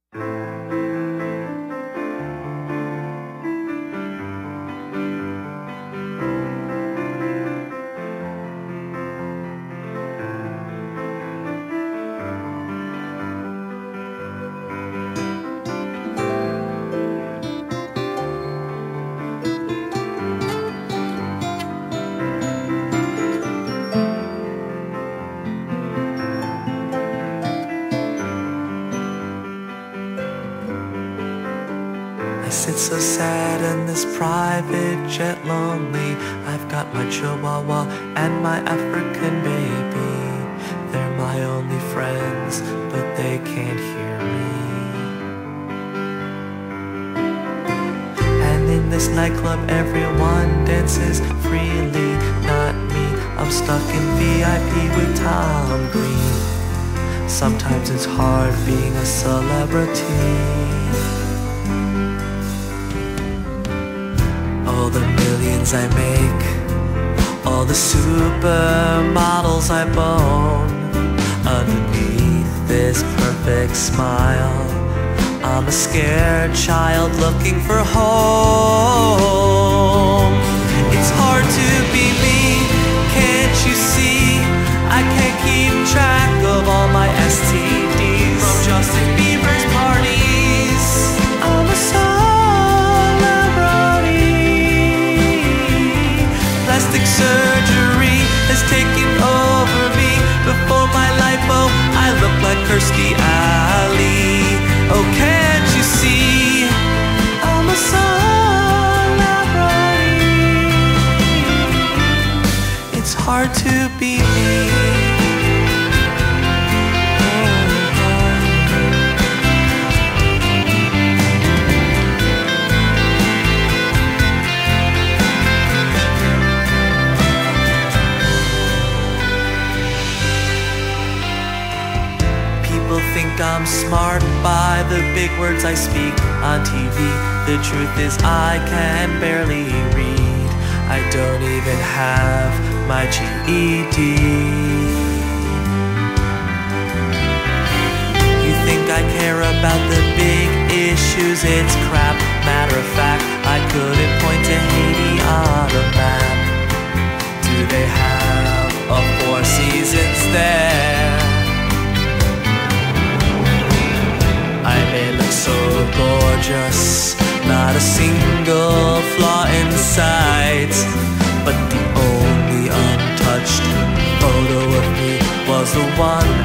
I sit so sad in this private jet, lonely. I've got my Chihuahua and my African baby. They're my only friends, but they can't hear me. And in this nightclub everyone dances freely, not me. I'm stuck in VIP with Tom Green. Sometimes it's hard being a celebrity. All the millions I make, all the supermodels I bone, underneath this perfect smile, I'm a scared child looking for home. It's hard to be me, can't you see? I can't keep track of all my STDs. From Justin Bieber's parties, I'm a plastic surgery has taken over me. Before my lipo, I look like Kirstie Alley. Oh, can't you see? I'm a celebrity. It's hard to be me. Think I'm smart by the big words I speak on TV. The truth is I can barely read. I don't even have my GED. You think I care about the big issues? It's crap. Matter of fact, I couldn't point to Haiti on a map. Do they have a Four Seasons there? I may look so gorgeous, not a single flaw in sight, but the only untouched photo of me was the one